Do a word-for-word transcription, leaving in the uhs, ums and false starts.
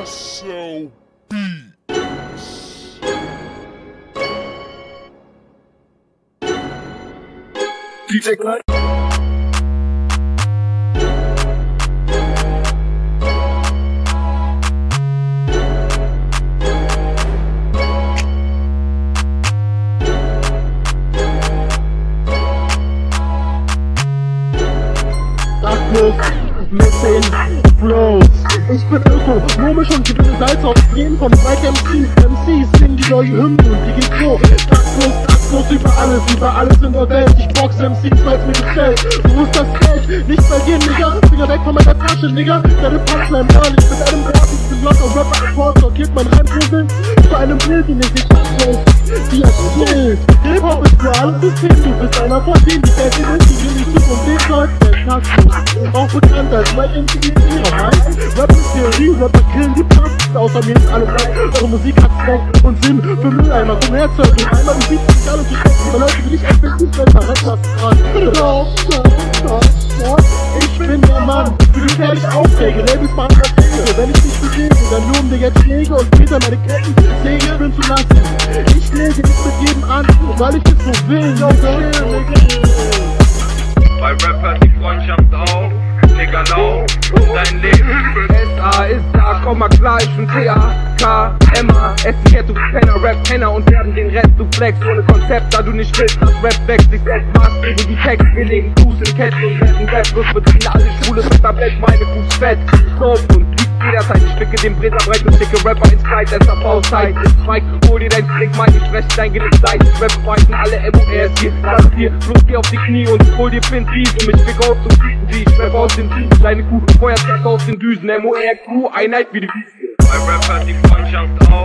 Cassellbeats. D J Klein. Taktloss mit den Flows. Ich bin ökonomisch und gewinne Salz auf jeden von Mike M Cs. M Cs singen die neue Hymne und die geht so. Taktloss, taktlos über alles, über alles in der Welt. Ich boxe M Cs, weil's mir gefällt. Wo ist das Geld? Nicht bei dir, Nigga. Finger weg von meiner Tasche, Nigga. Deine Punchline ehrlich, mit einem Rap, ich bin locker, Rapper, Akkord, sortiert mein Reimpuzzle zu einem Bild, den ich nicht taktlos. Die erzählt, Hip-Hop ist für alles System. Du bist einer von denen, die Welt ist, die will nicht zu von dem Zeug. Der Taktlos, auch bekannt als mein Intimidierer, Rap ist Theorie, Rapper killen die Praxis, außer mir ist alles rein. Eure Musik hat Zweck und Sinn für Mülleimer, vom Herzögel. Einmal du bietest dich an und du steckst über Leute, die dich einfach nicht mehr verrennen lassen dran. Ich bin der Mann, für die fertig Aufträge, Labels machen Verträge. Wenn ich mich bewege, dann nur um dir jetzt Schläge und später meine Ketten Säge spüren zu lassen. Ich lege nicht mit jedem an, weil ich es so will. Bei Rapper die Freundschaft auf, Digga lau, dein Leben. S A ist da, komm mal klar, ich bin T A K M A S I Ghetto, Penner, Rap, Penner und werden den Rest, du flex ohne Konzept, da du nicht willst, dass Rap wächst, ich setz Maß gegen die Text, wir legen Fuß in Ketten und retten Rap, wirst betrieben, alle Schwule, das Tablett, meine Fuß fett, Soft und liegt jederzeit, ich stücke den Bretter breit und schicke Rapper ins Kleid, S A V-Zeit, Spike, hol dir dein Stick, mein, ich spreche dein Genick, Seid, ich rap, fighten alle M O Rs hier, lass dir, bloß geh auf die Knie und hol dir Pin Beats und mich fick auf zum Tiefen, die ich rap aus den Tiefen, kleine Kuh, Feuerzeug aus den Düsen, M O R Q, Einheit wie die Bei Rapper die Freundschaft auf,